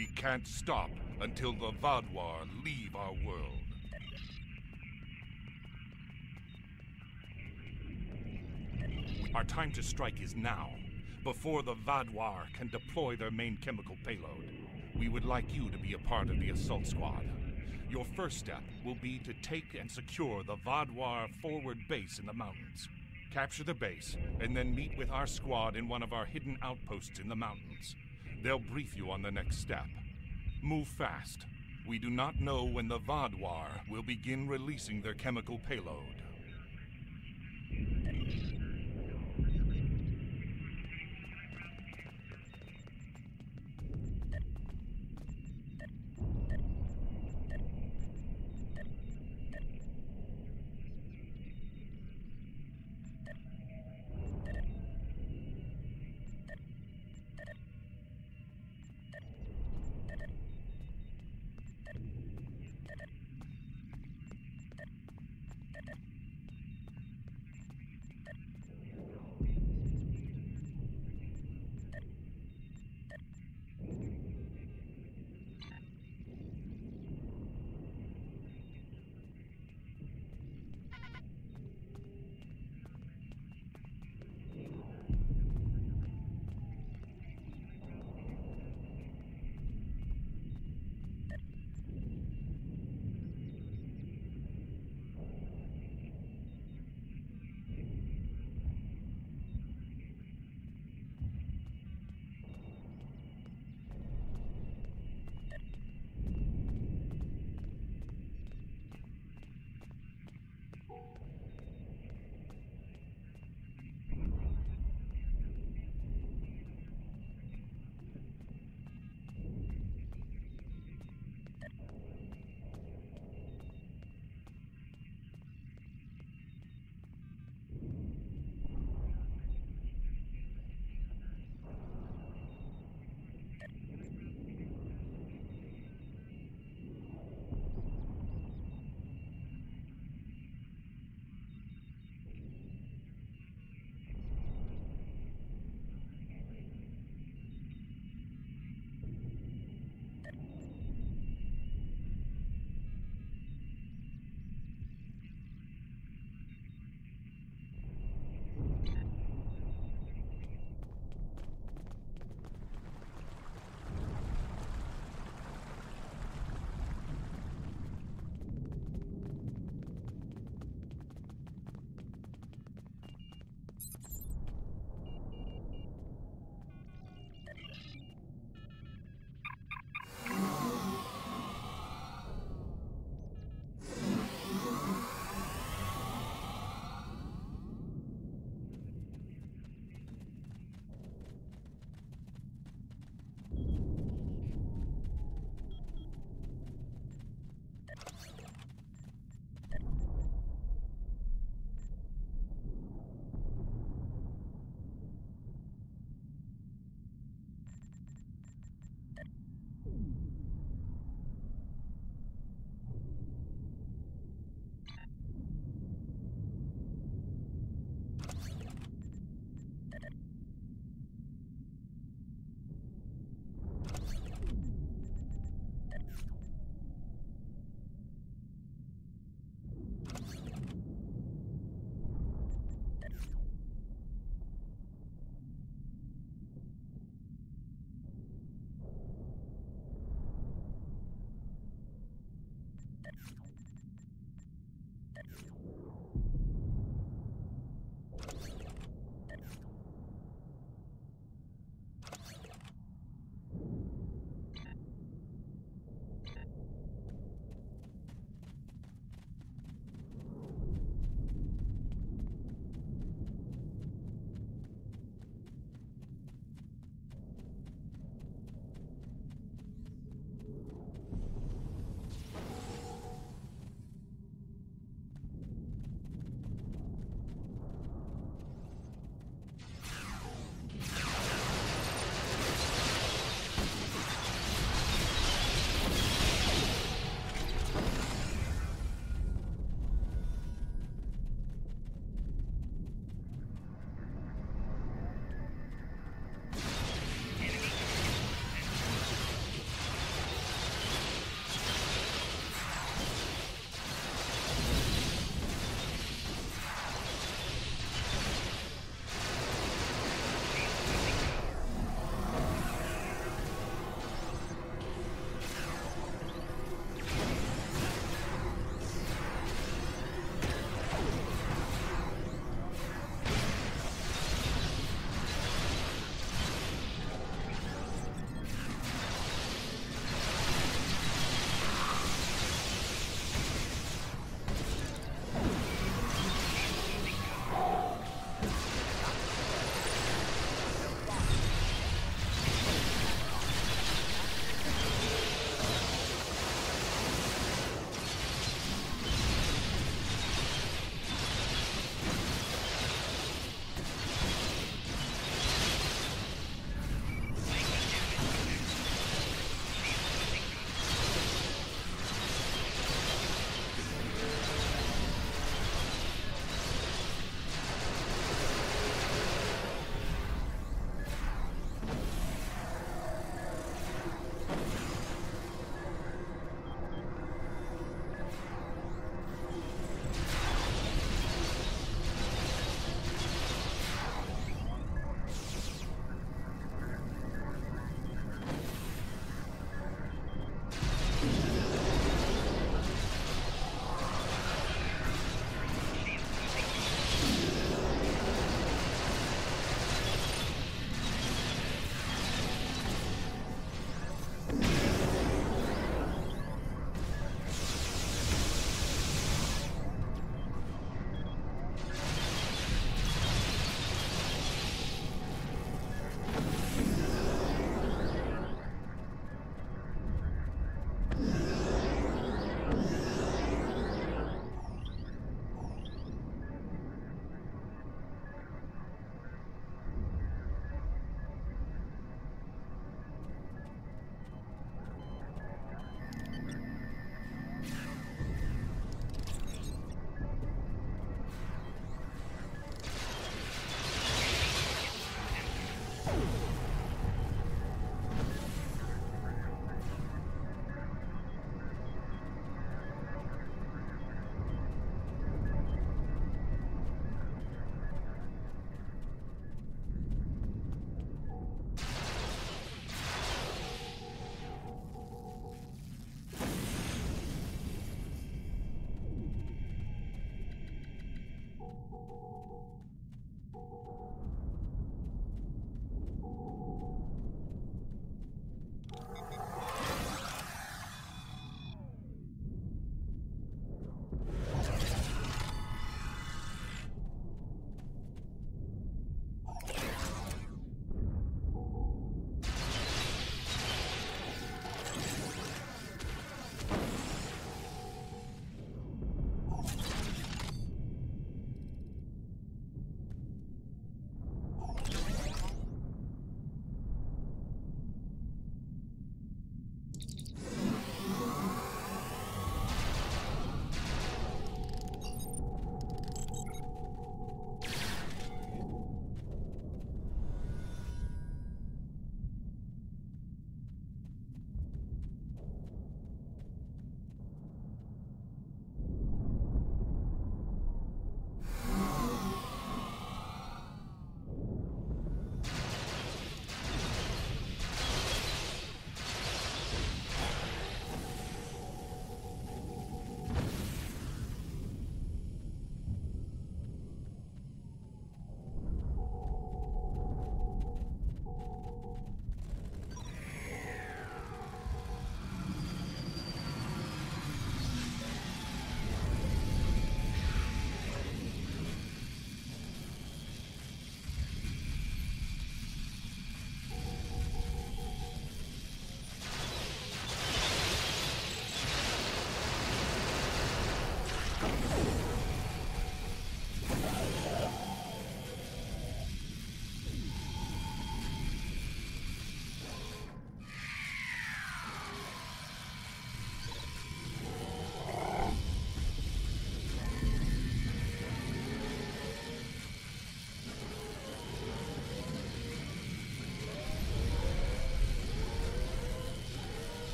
We can't stop until the Vadwar leave our world. Our time to strike is now, before the Vadwar can deploy their main chemical payload. We would like you to be a part of the assault squad. Your first step will be to take and secure the Vadwar forward base in the mountains. Capture the base, and then meet with our squad in one of our hidden outposts in the mountains. They'll brief you on the next step. Move fast. We do not know when the Vadwar will begin releasing their chemical payload.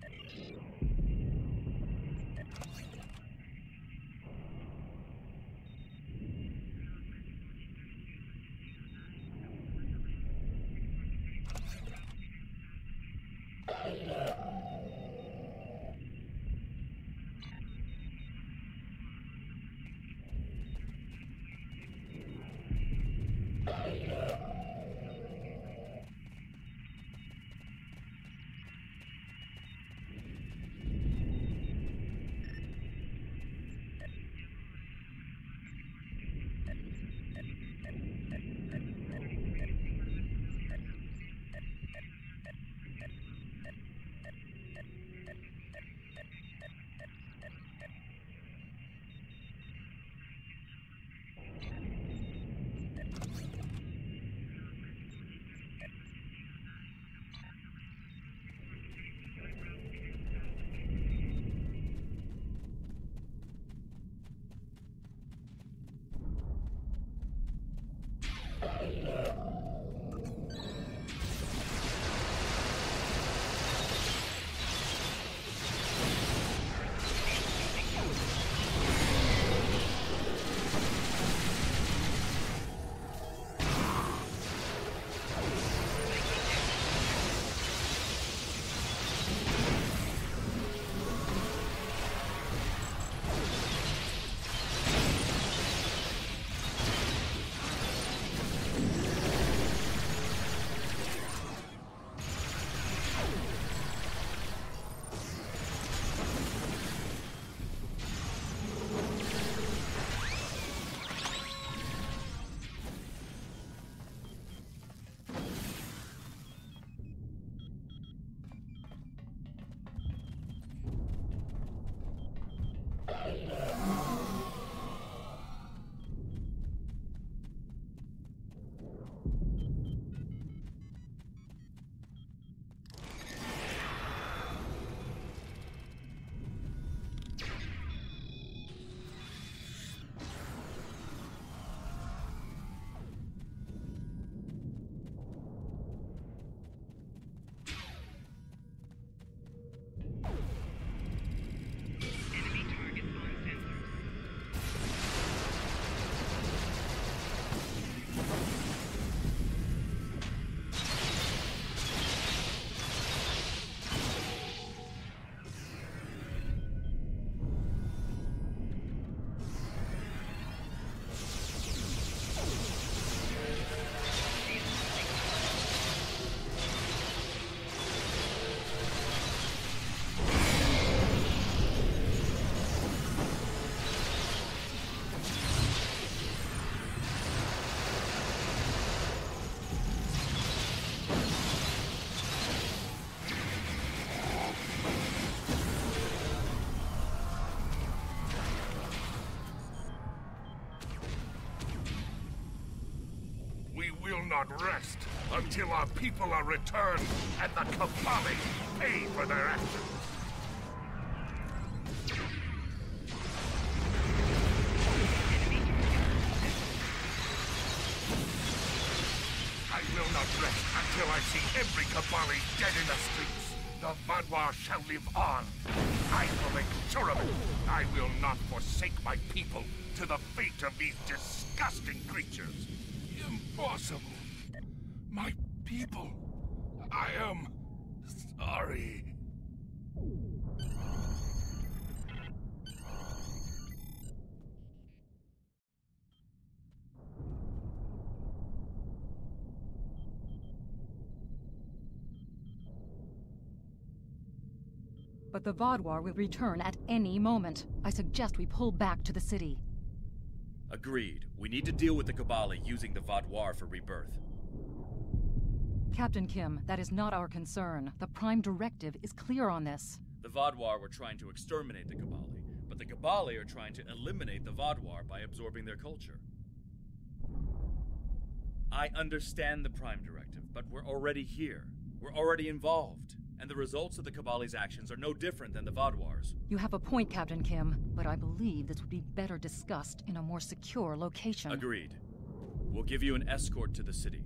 not rest until our people are returned and the Kobali pay for their actions. I will not rest until I see every Kobali dead in the streets. The Vaadwaur shall live on. I will make sure of it. I will not forsake my people to the fate of these disgusting creatures. Impossible. My people. I am sorry. But the Vaadwaur will return at any moment. I suggest we pull back to the city. Agreed. We need to deal with the Kobali using the Vaadwaur for rebirth. Captain Kim, that is not our concern. The Prime Directive is clear on this. The Vaadwaur were trying to exterminate the Kobali, but the Kobali are trying to eliminate the Vaadwaur by absorbing their culture. I understand the Prime Directive, but we're already here. We're already involved. And the results of the Kobali's actions are no different than the Vaadwaur's. You have a point, Captain Kim, but I believe this would be better discussed in a more secure location. Agreed. We'll give you an escort to the city.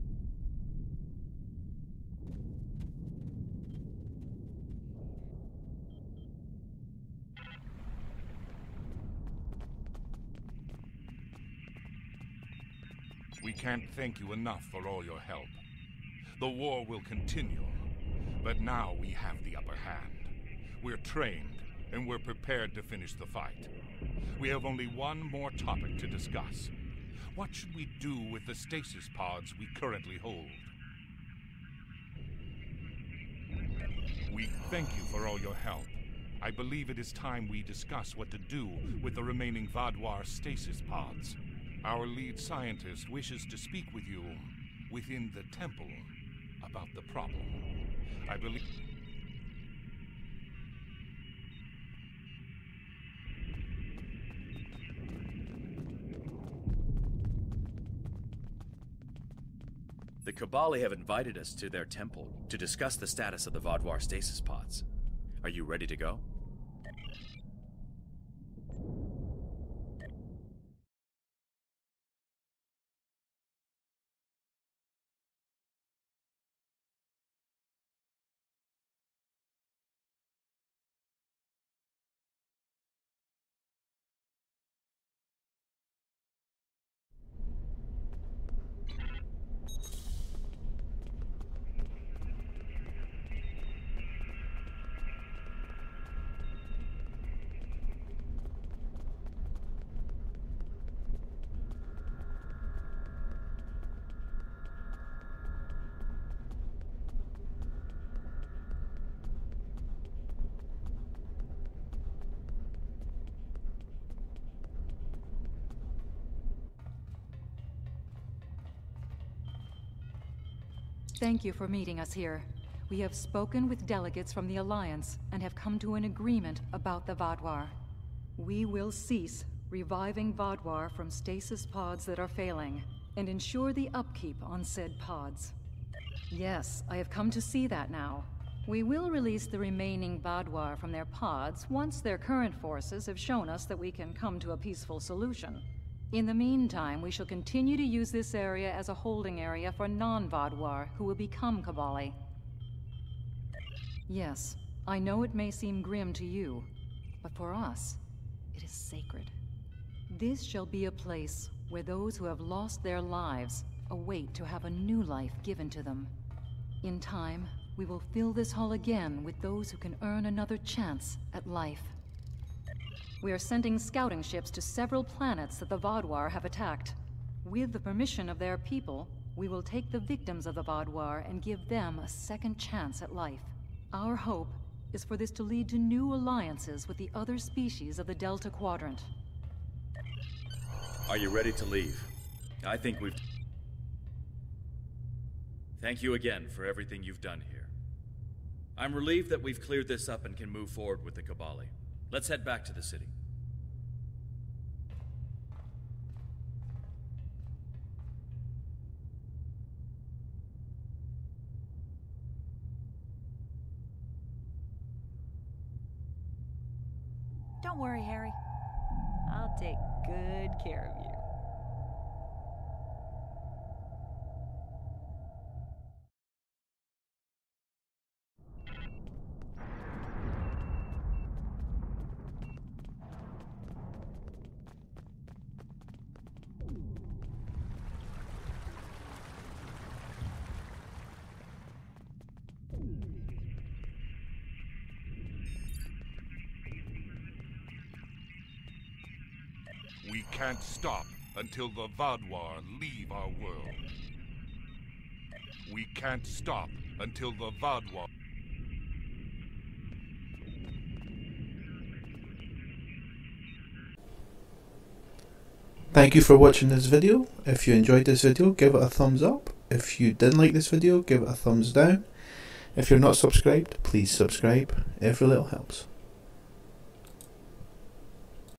can't thank you enough for all your help. The war will continue, but now we have the upper hand. We're trained, and we're prepared to finish the fight. We have only one more topic to discuss. What should we do with the stasis pods we currently hold? We thank you for all your help. I believe it is time we discuss what to do with the remaining Vaadwaur stasis pods. Our lead scientist wishes to speak with you within the temple about the problem. I believe... The Kobali have invited us to their temple to discuss the status of the Vaadwaur stasis pods. Are you ready to go? Thank you for meeting us here. We have spoken with delegates from the Alliance and have come to an agreement about the Vaadwaur. We will cease reviving Vaadwaur from stasis pods that are failing, and ensure the upkeep on said pods. Yes, I have come to see that now. We will release the remaining Vaadwaur from their pods once their current forces have shown us that we can come to a peaceful solution. In the meantime, we shall continue to use this area as a holding area for non-Vaadwaur who will become Kobali. Yes, I know it may seem grim to you, but for us, it is sacred. This shall be a place where those who have lost their lives await to have a new life given to them. In time, we will fill this hall again with those who can earn another chance at life. We are sending scouting ships to several planets that the Vaadwaur have attacked. With the permission of their people, we will take the victims of the Vaadwaur and give them a second chance at life. Our hope is for this to lead to new alliances with the other species of the Delta Quadrant. Are you ready to leave? I think we've... Thank you again for everything you've done here. I'm relieved that we've cleared this up and can move forward with the Kobali. Let's head back to the city. Don't worry, Harry. I'll take good care of you. We can't stop until the Vaadwaur leave our world. We can't stop until the Vaadwaur... Thank you for watching this video. If you enjoyed this video, give it a thumbs up. If you didn't like this video, give it a thumbs down. If you're not subscribed, please subscribe. Every little helps.